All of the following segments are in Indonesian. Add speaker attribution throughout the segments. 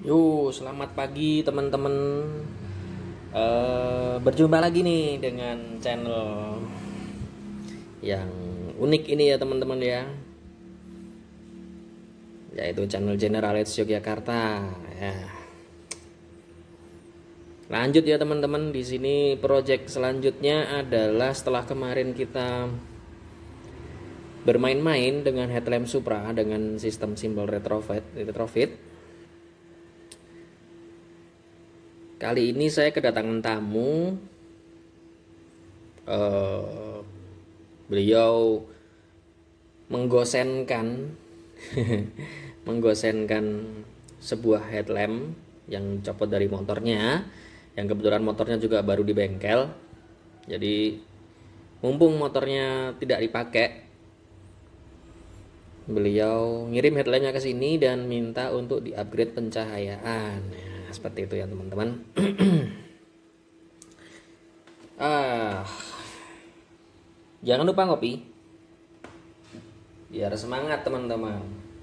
Speaker 1: Selamat pagi teman-teman. Berjumpa lagi nih dengan channel yang unik ini ya teman-teman ya, yaitu channel Generalis Yogyakarta. Ya. Lanjut ya teman-teman, di sini project selanjutnya adalah setelah kemarin kita bermain-main dengan headlamp Supra dengan sistem simbol retrofit. Kali ini saya kedatangan tamu. Beliau menggosenkan menggosenkan sebuah headlamp yang copot dari motornya, yang kebetulan motornya juga baru di bengkel. Jadi mumpung motornya tidak dipakai, beliau ngirim headlampnya ke sini dan minta untuk di-upgrade pencahayaan. Seperti itu ya teman-teman. Jangan lupa ngopi biar semangat teman-teman.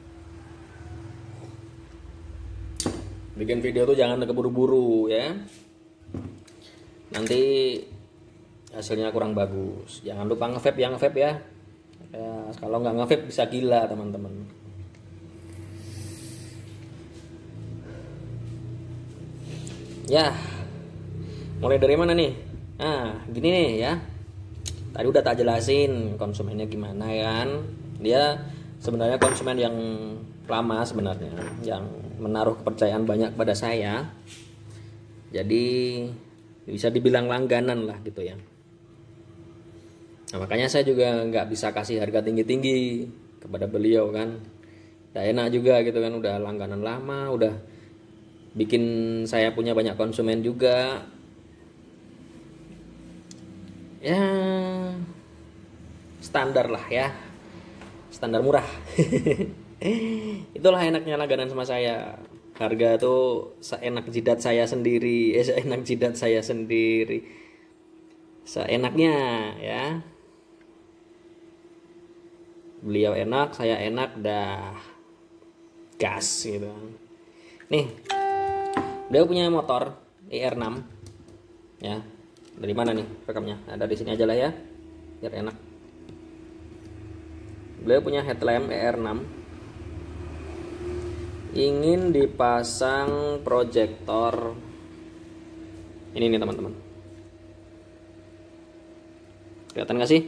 Speaker 1: Bikin video tuh jangan keburu-buru ya, nanti hasilnya kurang bagus. Jangan lupa nge-vape ya. Kalau nggak nge-vape bisa gila teman-teman. Ya, mulai dari mana nih? Gini nih ya. Tadi udah tak jelasin konsumennya gimana kan. Dia sebenarnya konsumen yang lama sebenarnya, yang menaruh kepercayaan banyak pada saya. Jadi bisa dibilang langganan lah gitu ya. Nah, makanya saya juga nggak bisa kasih harga tinggi-tinggi kepada beliau kan. Gak enak juga gitu kan, udah langganan lama, udah bikin saya punya banyak konsumen juga. Ya standar lah ya, standar murah. Itulah enaknya langganan sama saya. Harga tuh seenak jidat saya sendiri, seenaknya ya. Beliau enak, saya enak, dah gas gitu. Nih, beliau punya motor ER6 ya. Dari mana nih rekamnya? Ada di sini aja lah ya, biar enak. Beliau punya headlamp ER6, ingin dipasang proyektor ini nih teman-teman. Kelihatan gak sih?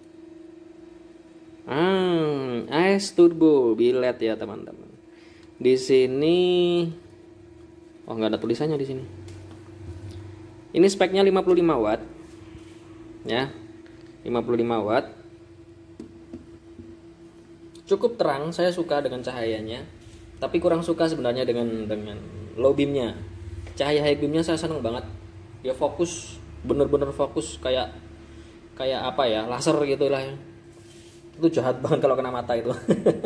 Speaker 1: AS turbo billet ya teman-teman. Di sini nggak ada tulisannya di sini. Ini speknya 55 watt ya, 55 watt. Cukup terang, saya suka dengan cahayanya, tapi kurang suka sebenarnya dengan low beamnya. Cahaya high beamnya saya seneng banget, dia fokus, bener-bener fokus kayak apa ya, laser gitu lah ya. Itu jahat banget kalau kena mata itu.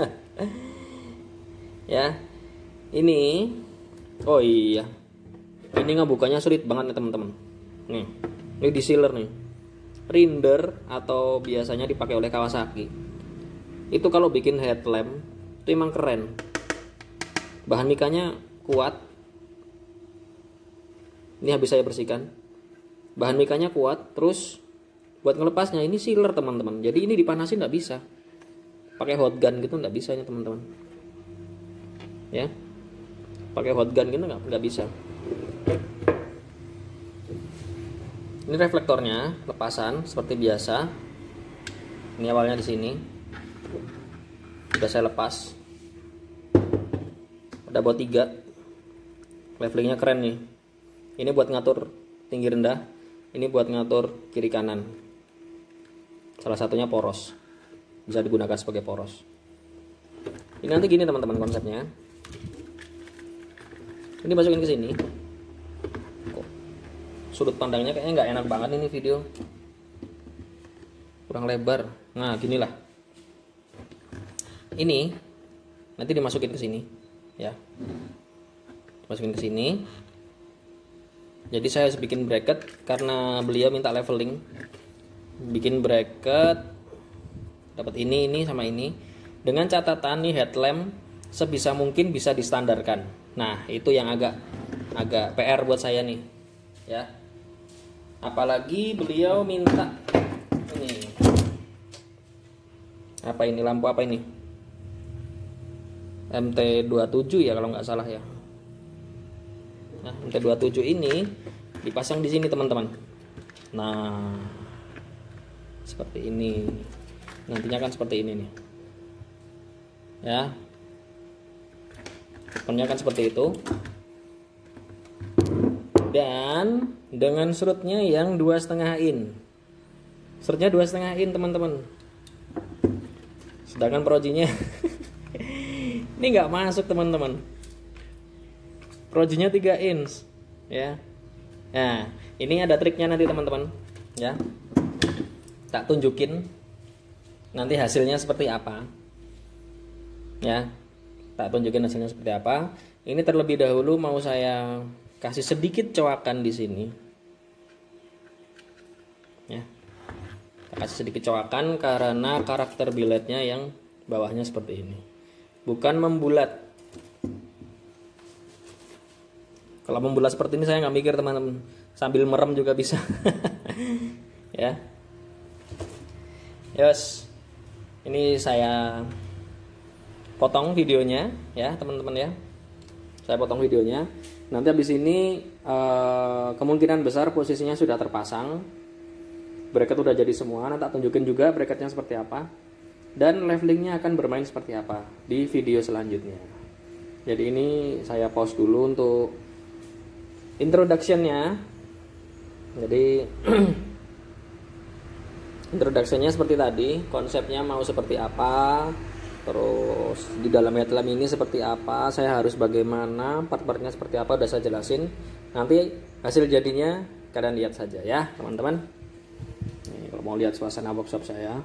Speaker 1: Ya, ini iya, ini ngebukanya sulit banget nih teman-teman. Nih, ini di sealer nih, Rinder atau biasanya dipakai oleh Kawasaki. Itu kalau bikin headlamp itu emang keren. Bahan mikanya kuat. Ini habis saya bersihkan. Bahan mikanya kuat, terus buat ngelepasnya ini sealer teman-teman. Jadi ini dipanasin nggak bisa. Pakai hot gun gitu nggak bisa ya teman-teman. Ya, pakai hot gun gitu nggak bisa. Ini reflektornya lepasan seperti biasa. Ini awalnya di sini. Sudah saya lepas. Ada baut 3. Levelingnya keren nih. Ini buat ngatur tinggi rendah. Ini buat ngatur kiri kanan. Salah satunya poros. Bisa digunakan sebagai poros. Ini nanti gini teman-teman konsepnya. Ini masukin ke sini. Sudut pandangnya kayaknya nggak enak banget ini video, kurang lebar. Nah ginilah, ini nanti dimasukin ke sini ya, masukin ke sini. Jadi saya harus bikin bracket karena beliau minta leveling. Bikin bracket dapat ini sama ini, dengan catatan nih headlamp sebisa mungkin bisa distandarkan Nah, itu yang agak PR buat saya nih, ya. Apalagi beliau minta ini. Apa ini, lampu apa ini? MT27 ya kalau nggak salah ya. Nah, MT27 ini dipasang di sini teman-teman. Nah, seperti ini. Nantinya kan seperti ini nih. Ya. Depannya kan seperti itu. Dan dengan surutnya yang 2,5 in. Surutnya 2,5 in teman-teman. Sedangkan projinya ini nggak masuk teman-teman. Projinya 3 inch, ya. Nah, ini ada triknya nanti teman-teman, ya. Tak tunjukin nanti hasilnya seperti apa, ya. Tak tunjukin hasilnya seperti apa. Ini terlebih dahulu mau saya kasih sedikit coakan di sini, ya. Kasih sedikit coakan karena karakter billetnya yang bawahnya seperti ini, bukan membulat. Kalau membulat seperti ini saya nggak mikir teman-teman, sambil merem juga bisa. Ya, yes, ini saya potong videonya ya teman-teman ya. Saya potong videonya. Nanti habis ini kemungkinan besar posisinya sudah terpasang. Bracket udah jadi semua. Nanti tak tunjukin juga bracketnya seperti apa. Dan levelingnya akan bermain seperti apa di video selanjutnya. Jadi ini saya pause dulu untuk introduction-nya. Jadi introduction-nya seperti tadi, konsepnya mau seperti apa, terus di dalam headlamp ini seperti apa, saya harus bagaimana, part-partnya seperti apa udah saya jelasin. Nanti hasil jadinya kalian lihat saja ya teman-teman. Nih, kalau mau lihat suasana workshop saya.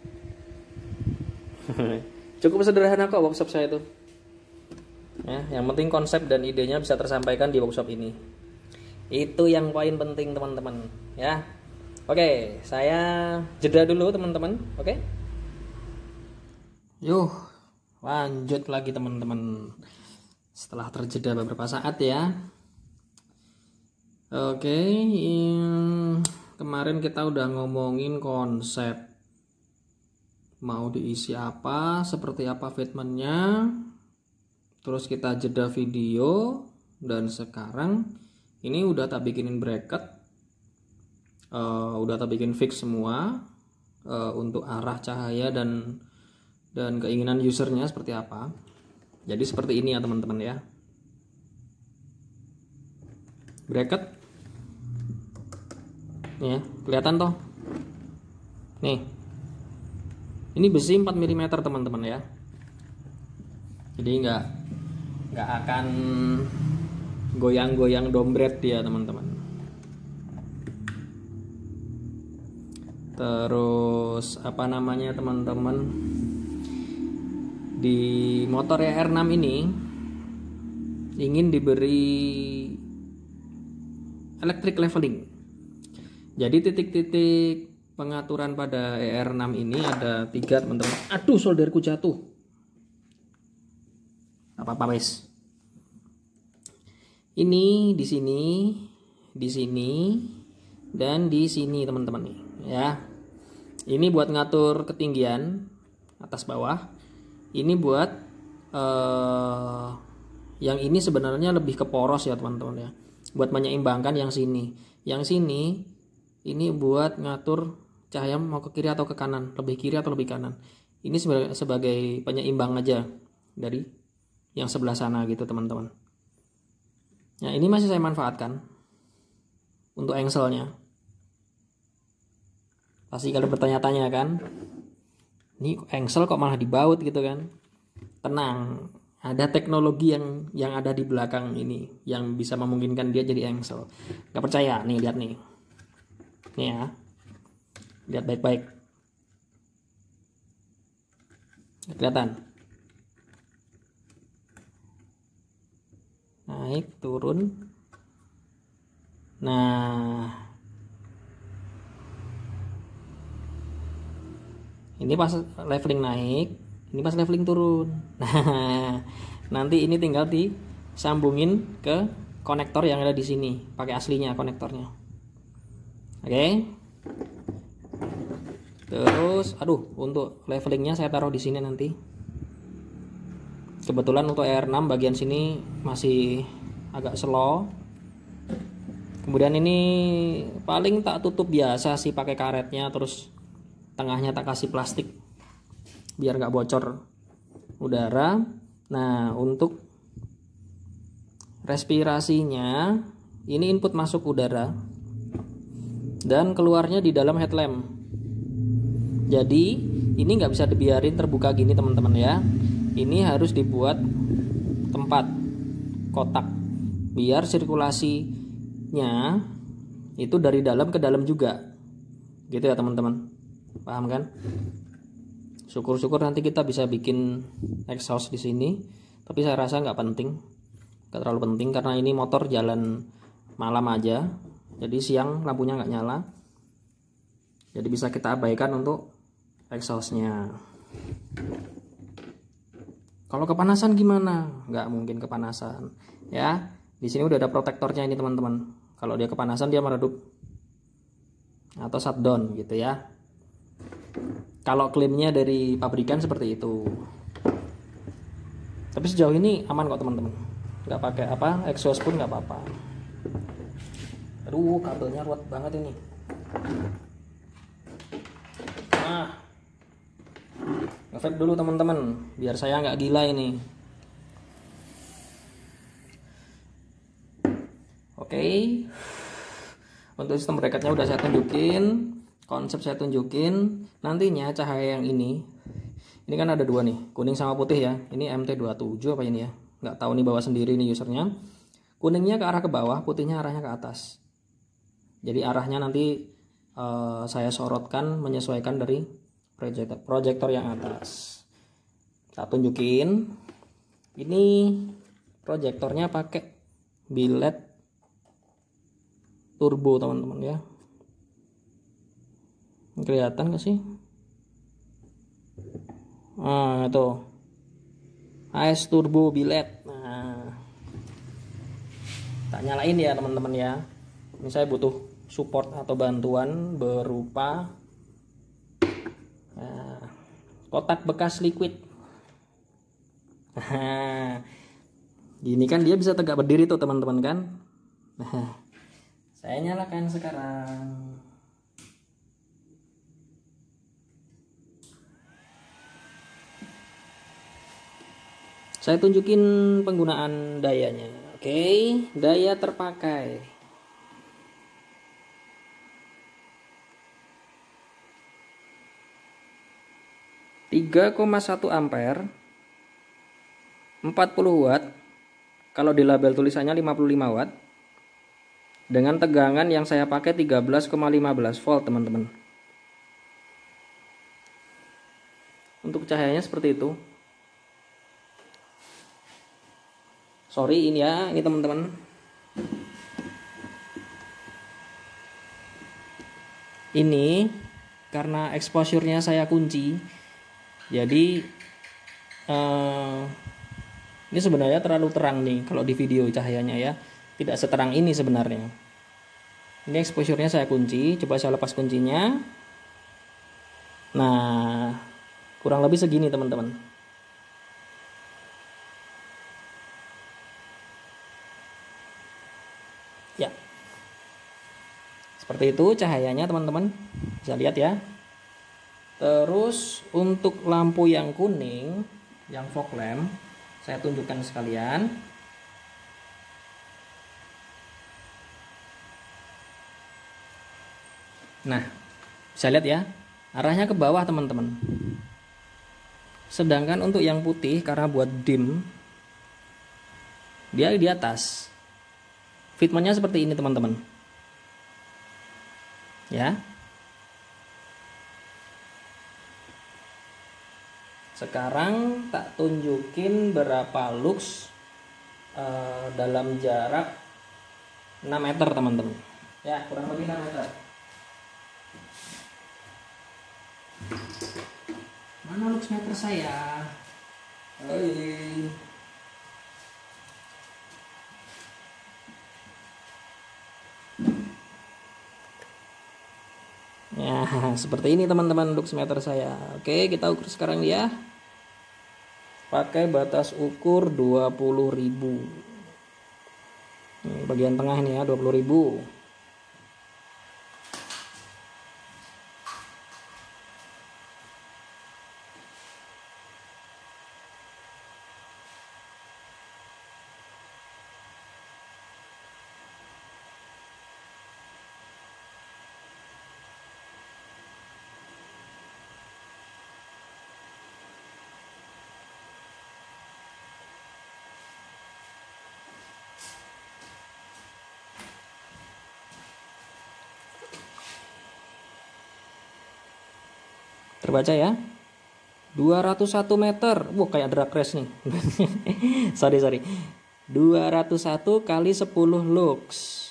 Speaker 1: Cukup sederhana kok workshop saya itu. Ya, yang penting konsep dan idenya bisa tersampaikan di workshop ini. Itu yang poin penting teman-teman, ya. Oke, saya jeda dulu teman-teman. Oke. Yuk, lanjut lagi teman-teman. Setelah terjeda beberapa saat ya. Oke, kemarin kita udah ngomongin konsep. Mau diisi apa, seperti apa fitmentnya. Terus kita jeda video. Dan sekarang ini udah tak bikinin bracket. Udah tak bikin fix semua. Untuk arah cahaya dan keinginan usernya seperti apa. Jadi seperti ini ya teman-teman ya. Bracket. Nih ya, kelihatan toh. Nih. Ini besi 4 mm teman-teman ya. Jadi nggak akan goyang-goyang dombret dia teman-teman. Terus apa namanya teman-teman, di motor ER6 ini ingin diberi electric leveling. Jadi titik-titik pengaturan pada ER6 ini ada 3 teman-teman. Aduh, solderku jatuh. Apa-apa wes. Ini di sini dan di sini teman-teman nih, ya. Ini buat ngatur ketinggian atas bawah. Ini buat yang ini sebenarnya lebih ke poros ya teman-teman ya. Buat menyeimbangkan yang sini. Yang sini ini buat ngatur cahaya mau ke kiri atau ke kanan, lebih kiri atau lebih kanan. Ini sebagai penyeimbang aja dari yang sebelah sana gitu teman-teman. Nah, ini masih saya manfaatkan untuk engselnya. Pasti kalian bertanya-tanya kan, ini engsel kok malah dibaut gitu kan? Tenang, ada teknologi yang ada di belakang ini yang bisa memungkinkan dia jadi engsel. Gak percaya? Nih, lihat nih. Nih ya. Lihat baik-baik. Kelihatan? Naik, turun. Nah, ini pas leveling naik, ini pas leveling turun. Nah, nanti ini tinggal di sambungin ke konektor yang ada di sini, pakai aslinya konektornya. Oke. Terus, untuk levelingnya saya taruh di sini nanti. Kebetulan untuk R6 bagian sini masih agak slow. Kemudian ini paling tak tutup biasa sih pakai karetnya, terus tengahnya tak kasih plastik biar nggak bocor udara. Nah, untuk respirasinya ini input masuk udara dan keluarnya di dalam headlamp. Jadi ini nggak bisa dibiarin terbuka gini teman-teman ya. Ini harus dibuat tempat kotak biar sirkulasinya itu dari dalam ke dalam juga. Gitu ya teman-teman. Paham kan? Syukur-syukur nanti kita bisa bikin exhaust di sini. Tapi saya rasa nggak penting, nggak terlalu penting karena ini motor jalan malam aja. Jadi siang lampunya nggak nyala. Jadi bisa kita abaikan untuk exhaustnya. Kalau kepanasan gimana? Nggak mungkin kepanasan, ya. Di sini udah ada protektornya ini teman-teman. Kalau dia kepanasan dia meredup atau shutdown gitu ya. Kalau klaimnya dari pabrikan seperti itu. Tapi sejauh ini aman kok teman-teman. Nggak pakai exhaust pun nggak apa-apa. Aduh, kabelnya ruwet banget ini. Nah, nge-vape dulu teman-teman biar saya nggak gila ini. Oke. Untuk sistem bracketnya udah saya tunjukin, konsep saya tunjukin. Nantinya cahaya yang ini kan ada dua nih, kuning sama putih ya. Ini MT27 apa ini ya, nggak tahu nih, bawa sendiri nih usernya. Kuningnya ke arah ke bawah, putihnya arahnya ke atas. Jadi arahnya nanti saya sorotkan menyesuaikan dari proyektor yang atas. Saya tunjukin. Ini proyektornya pakai biled turbo teman-teman ya. Kelihatan gak sih? Nah, itu AS turbo biled. Nah, tak nyalain ya teman-teman ya. Ini saya butuh support atau bantuan berupa kotak bekas liquid. Gini kan dia bisa tegak berdiri tuh teman-teman kan. Nah, saya nyalakan sekarang. Saya tunjukin penggunaan dayanya. Oke, daya terpakai 3,1 ampere, 40 watt. Kalau di label tulisannya 55 watt. Dengan tegangan yang saya pakai 13,15 volt teman-teman. Untuk cahayanya seperti itu. Sorry ini ya, ini teman-teman. Ini karena exposure-nya saya kunci. Jadi ini sebenarnya terlalu terang nih kalau di video cahayanya ya. Tidak seterang ini sebenarnya. Ini exposure-nya saya kunci. Coba saya lepas kuncinya. Nah, kurang lebih segini teman-teman. Ya, seperti itu cahayanya teman-teman, bisa lihat ya. Terus untuk lampu yang kuning, yang fog lamp, saya tunjukkan sekalian. Nah, bisa lihat ya, arahnya ke bawah teman-teman. Sedangkan untuk yang putih karena buat dim, dia di atas. Fitmentnya seperti ini teman-teman. Ya. Sekarang tak tunjukin berapa lux dalam jarak 6 meter teman-teman. Ya, kurang lebih 6 meter. Mana lux meter saya? Ya, seperti ini teman-teman lux meter saya. Oke, kita ukur sekarang ya. Pakai batas ukur 20.000. Ini bagian tengah ini ya, 20.000. Terbaca ya, 201 meter. Wah, kayak drag race nih. sorry 201 kali 10 lux.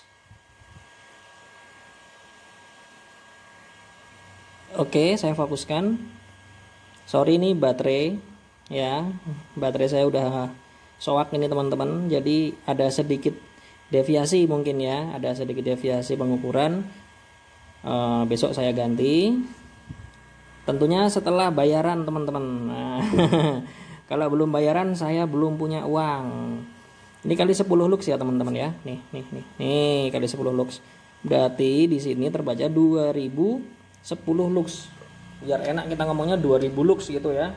Speaker 1: Oke, saya fokuskan. Sorry ini baterai ya, baterai saya udah soak ini teman-teman, jadi ada sedikit deviasi mungkin ya, ada sedikit deviasi pengukuran. Besok saya ganti. Tentunya setelah bayaran teman-teman. Nah, kalau belum bayaran saya belum punya uang. Ini kali 10 lux ya teman-teman ya. Nih kali 10 lux. Berarti di sini terbaca 2010 lux. Biar enak kita ngomongnya 2000 lux gitu ya.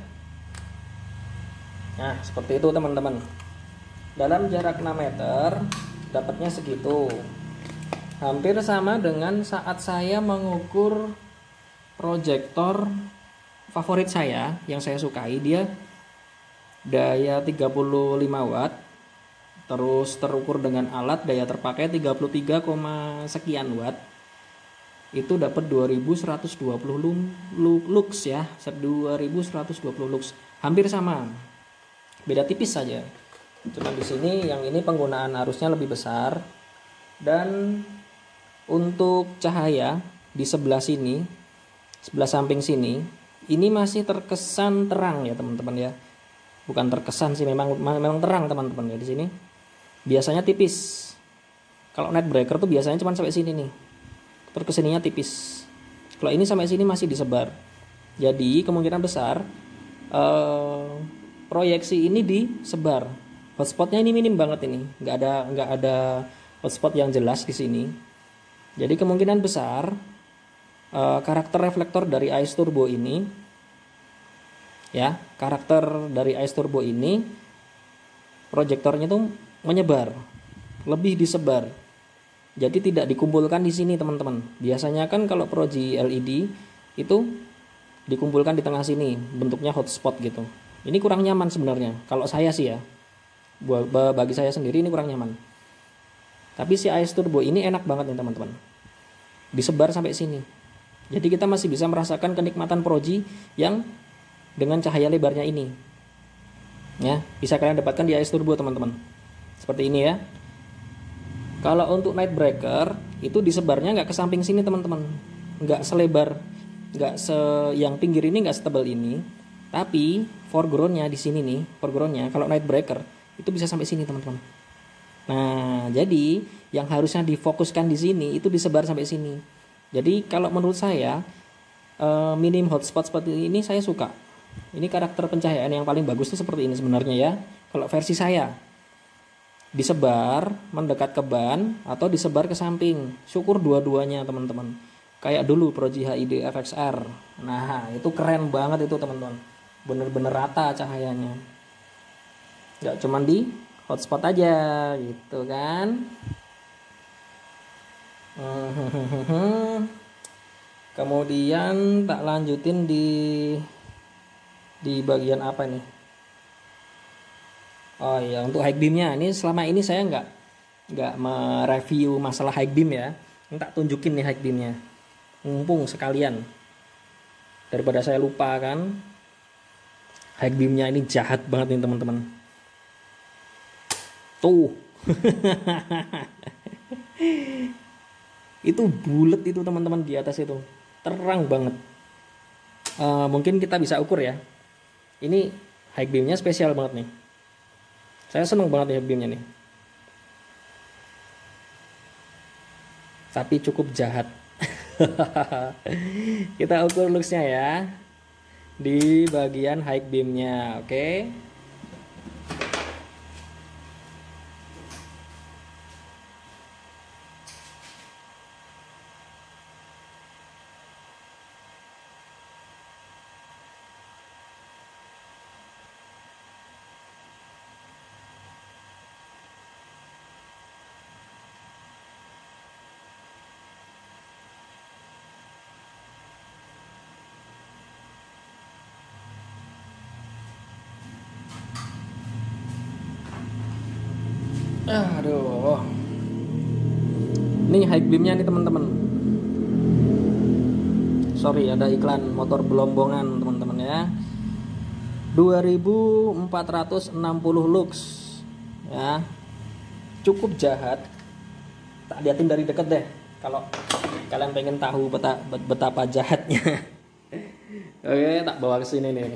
Speaker 1: Nah, seperti itu teman-teman. Dalam jarak 6 meter dapatnya segitu. Hampir sama dengan saat saya mengukur proyektor favorit saya yang saya sukai, dia daya 35 watt, terus terukur dengan alat daya terpakai 33, sekian watt, itu dapat 2120 lux ya, 2120 lux, hampir sama, beda tipis saja. Cuma di sini yang ini penggunaan arusnya lebih besar, dan untuk cahaya di sebelah sini, sebelah samping sini, ini masih terkesan terang ya teman-teman ya. Bukan terkesan sih, memang terang teman-teman ya di sini. Biasanya tipis. Kalau night breaker tuh biasanya cuma sampai sini nih. Terus kesininya tipis. Kalau ini sampai sini masih disebar. Jadi kemungkinan besar proyeksi ini disebar. Hotspotnya ini minim banget ini. Nggak ada hotspot yang jelas di sini. Jadi kemungkinan besar karakter reflektor dari Ice Turbo ini ya, karakter dari Ice Turbo ini proyektornya itu menyebar, lebih disebar. Jadi tidak dikumpulkan di sini teman-teman. Biasanya kan kalau proji LED itu dikumpulkan di tengah sini, bentuknya hotspot gitu. Ini kurang nyaman sebenarnya kalau saya sih ya. Bagi saya sendiri ini kurang nyaman. Tapi si Ice Turbo ini enak banget nih teman-teman. Disebar sampai sini. Jadi kita masih bisa merasakan kenikmatan proji yang dengan cahaya lebarnya ini. Ya, bisa kalian dapatkan di Ice Turbo teman-teman. Seperti ini ya. Kalau untuk night breaker itu disebarnya nggak ke samping sini teman-teman. Nggak selebar, yang pinggir ini nggak setebal ini. Tapi foregroundnya di sini nih, foregroundnya kalau night breaker itu bisa sampai sini teman-teman. Nah, jadi yang harusnya difokuskan di sini itu disebar sampai sini. Jadi kalau menurut saya minim hotspot seperti ini saya suka. Ini karakter pencahayaan yang paling bagus itu seperti ini sebenarnya ya. Kalau versi saya disebar mendekat ke ban atau disebar ke samping. Syukur dua-duanya teman-teman. Kayak dulu Proji HID FXR. Nah itu keren banget itu teman-teman. Bener-bener rata cahayanya. Gak cuma di hotspot aja gitu kan. Kemudian tak lanjutin di bagian apa nih? Oh ya, untuk high beamnya ini selama ini saya nggak mereview masalah high beam ya. Ini tak tunjukin nih high beamnya. Mumpung sekalian daripada saya lupa kan. High beamnya ini jahat banget nih teman-teman. Tuh. Itu bulat itu teman-teman di atas itu, terang banget. Mungkin kita bisa ukur ya. Ini high beamnya spesial banget nih. Saya seneng banget nih high beamnya nih. Tapi cukup jahat. Kita ukur luxnya ya di bagian high beamnya, oke? Aduh, ini high beamnya nih teman-teman. Sorry, ada iklan motor belombongan teman-teman ya. 2460 lux ya, cukup jahat. Tak liatin dari deket deh kalau kalian pengen tahu betapa jahatnya. Oke, tak bawa ke sini nih.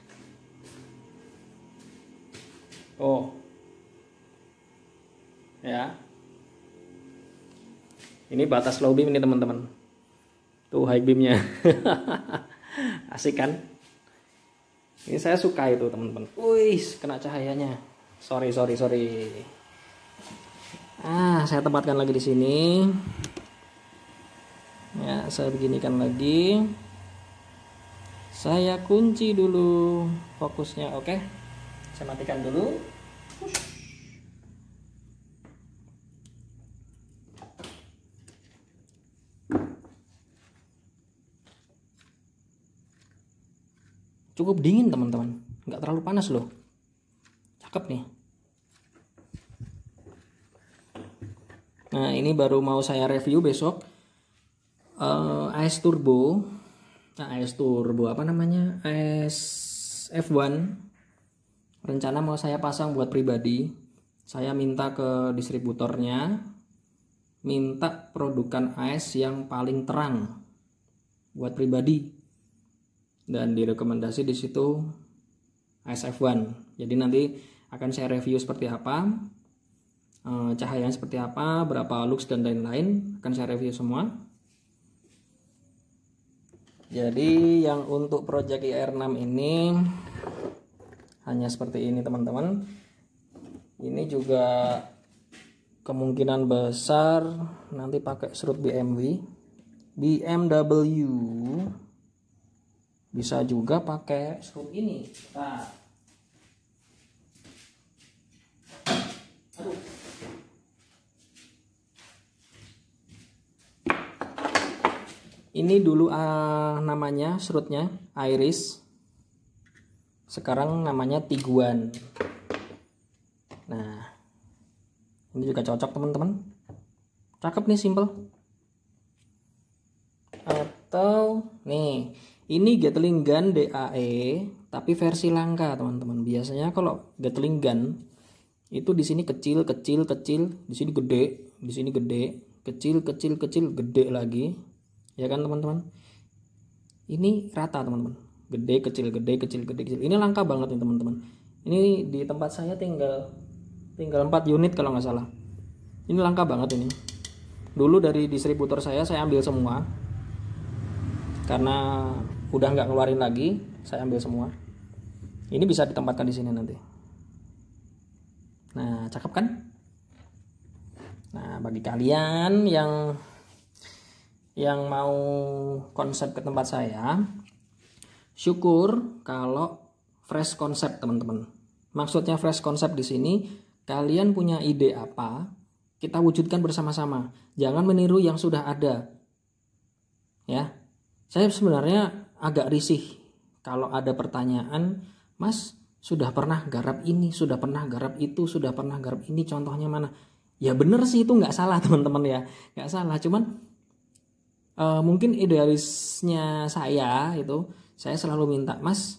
Speaker 1: Oh ya, ini batas low beam ini teman-teman. Tuh high beamnya. Asik kan? Ini saya suka itu teman-teman. Wih, kena cahayanya. Sorry. Saya tempatkan lagi di sini. Ya, saya beginikan lagi. Saya kunci dulu fokusnya, oke? Saya matikan dulu. Cukup dingin teman-teman, nggak terlalu panas loh. Cakep nih. Nah, ini baru mau saya review besok. AS Turbo. Nah, AS Turbo apa namanya? AS F1. Rencana mau saya pasang buat pribadi. Saya minta ke distributornya, minta produkan AS yang paling terang buat pribadi. Dan direkomendasi di situ AS F1. Jadi nanti akan saya review seperti apa, cahayanya seperti apa, berapa lux dan lain-lain, akan saya review semua. Jadi yang untuk project IR6 ini hanya seperti ini teman-teman. Ini juga kemungkinan besar nanti pakai serut BMW, bisa juga pakai serut ini. Nah, aduh. Ini dulu namanya serutnya Iris, sekarang namanya Tiguan. Nah, ini juga cocok teman-teman. Cakep nih, simple. Atau nih, ini Gatling gun DAE tapi versi langka teman-teman. Biasanya kalau Gatling gun itu di sini kecil, di sini gede, di sini gede, kecil, gede lagi. Ya kan teman-teman? Ini rata teman-teman. Gede, kecil. Ini langka banget nih teman-teman. Ini di tempat saya tinggal 4 unit kalau nggak salah. Ini langka banget ini. Dulu dari distributor saya ambil semua. Karena udah nggak ngeluarin lagi, saya ambil semua. Ini bisa ditempatkan di sini nanti. Nah, cakep kan? Nah, bagi kalian yang mau konsep ke tempat saya, syukur kalau fresh konsep teman-teman. Maksudnya fresh konsep di sini, kalian punya ide apa, kita wujudkan bersama-sama. Jangan meniru yang sudah ada. Ya. Saya sebenarnya agak risih kalau ada pertanyaan, Mas, sudah pernah garap ini, sudah pernah garap itu, sudah pernah garap ini, contohnya mana? Ya bener sih, itu nggak salah teman-teman ya, nggak salah. Cuman mungkin idealisnya saya itu, saya selalu minta, Mas,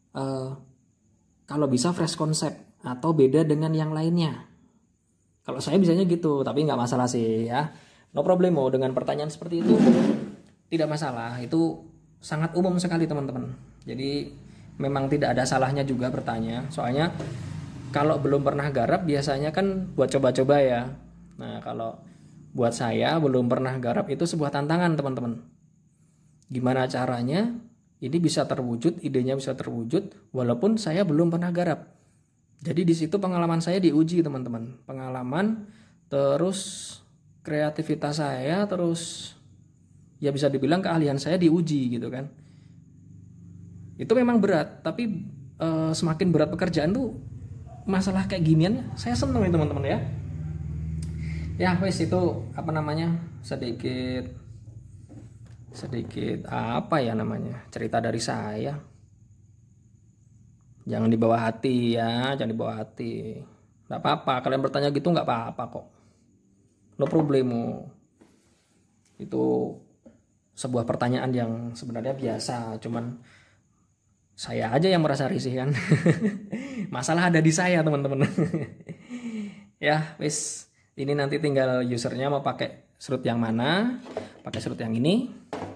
Speaker 1: kalau bisa fresh konsep atau beda dengan yang lainnya. Kalau saya bisanya gitu, tapi nggak masalah sih ya. No problemo dengan pertanyaan seperti itu, tidak masalah. Itu sangat umum sekali teman-teman. Jadi memang tidak ada salahnya juga bertanya. Soalnya kalau belum pernah garap biasanya kan buat coba-coba ya. Nah kalau buat saya belum pernah garap itu sebuah tantangan, teman-teman. Gimana caranya ini bisa terwujud, idenya bisa terwujud walaupun saya belum pernah garap. Jadi di situ pengalaman saya diuji, teman-teman. Pengalaman, terus kreativitas saya, terus ya bisa dibilang keahlian saya diuji gitu kan. Itu memang berat, tapi semakin berat pekerjaan tuh masalah kayak ginian saya seneng nih, teman-teman ya. Ya wes, itu apa namanya, sedikit apa ya namanya, cerita dari saya. Jangan dibawa hati ya, jangan dibawa hati. Nggak apa-apa kalian bertanya gitu, nggak apa-apa kok, no problemo. Itu sebuah pertanyaan yang sebenarnya biasa, cuman saya aja yang merasa risih kan. Masalah ada di saya, teman-teman. Ya wes, ini nanti tinggal usernya mau pakai serut yang mana, pakai serut yang ini,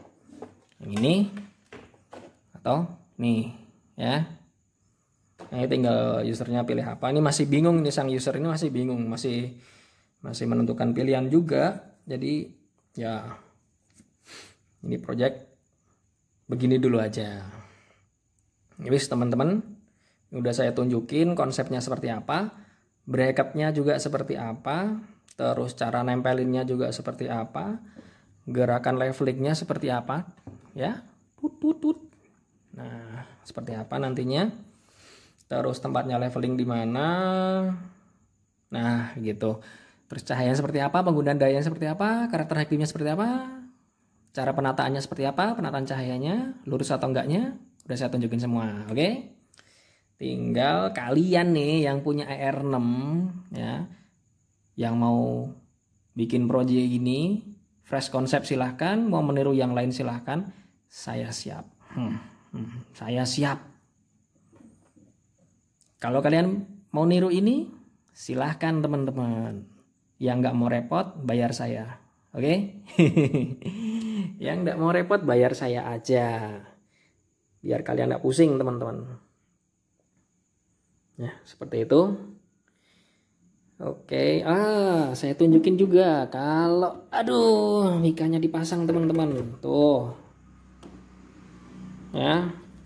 Speaker 1: atau nih ya. Nah, tinggal usernya pilih apa. Ini masih bingung nih, sang user ini masih bingung, masih menentukan pilihan juga. Jadi ya ini project begini dulu aja. Wis teman-teman, udah saya tunjukin konsepnya seperti apa, bracketnya juga seperti apa, terus cara nempelinnya juga seperti apa, gerakan levelingnya seperti apa, ya, nah seperti apa nantinya, terus tempatnya leveling di mana, nah gitu, terus cahayanya seperti apa, penggunaan dayanya seperti apa, karakter hakimnya seperti apa, cara penataannya seperti apa, penataan cahayanya lurus atau enggaknya, udah saya tunjukin semua, oke? Tinggal kalian nih yang punya ER6 ya, yang mau bikin project ini fresh konsep silahkan, mau meniru yang lain silahkan, saya siap. Saya siap. Kalau kalian mau niru ini silahkan, teman-teman. Yang nggak mau repot bayar saya, oke? Yang nggak mau repot bayar saya aja, biar kalian nggak pusing, teman-teman. Ya, seperti itu. Oke, saya tunjukin juga kalau, aduh, mikanya dipasang, teman-teman. Tuh. Ya.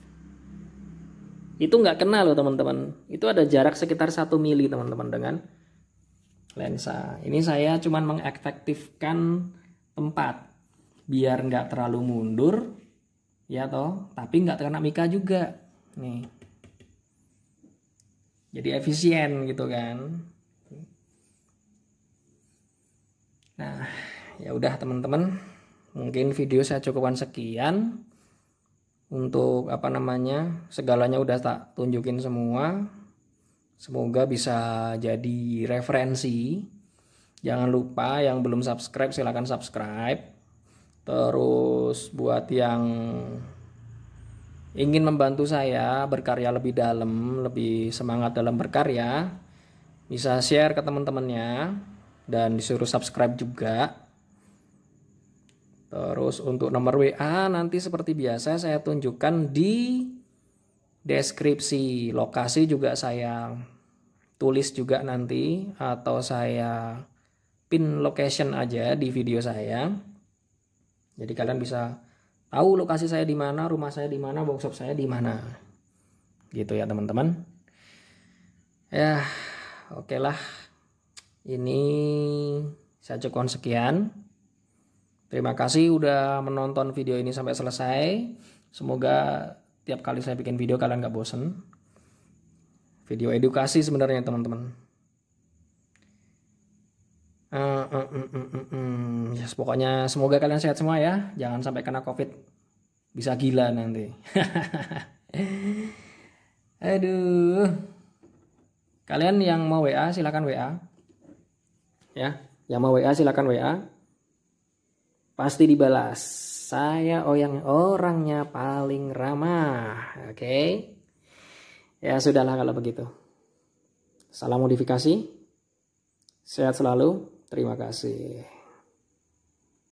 Speaker 1: Itu nggak kena loh, teman-teman. Itu ada jarak sekitar 1 mili, teman-teman, dengan lensa. Ini saya cuman mengefektifkan tempat biar nggak terlalu mundur, ya toh, tapi nggak kena mika juga. Nih. Jadi efisien gitu kan. Nah, ya udah teman-teman, mungkin video saya cukupkan sekian. Untuk apa namanya, segalanya udah tak tunjukin semua. Semoga bisa jadi referensi. Jangan lupa yang belum subscribe silahkan subscribe. Terus buat yang ingin membantu saya berkarya lebih dalam, lebih semangat dalam berkarya, bisa share ke teman-temannya dan disuruh subscribe juga. Terus untuk nomor WA nanti seperti biasa saya tunjukkan di deskripsi. Lokasi juga saya tulis juga nanti, atau saya pin location aja di video saya. Jadi kalian bisa tahu lokasi saya di mana, rumah saya di mana, workshop saya di mana. Gitu ya, teman-teman. Ya, oke lah. Ini saya cukupkan sekian. Terima kasih udah menonton video ini sampai selesai. Semoga tiap kali saya bikin video kalian gak bosen. Video edukasi sebenarnya, teman-teman. Yes, pokoknya semoga kalian sehat semua ya. Jangan sampai kena COVID. Bisa gila nanti. Aduh. Kalian yang mau WA silakan WA. Ya, yang mau WA silakan WA. Pasti dibalas. Saya yang orangnya paling ramah. Oke. Ya sudahlah kalau begitu. Salam modifikasi. Sehat selalu. Terima kasih.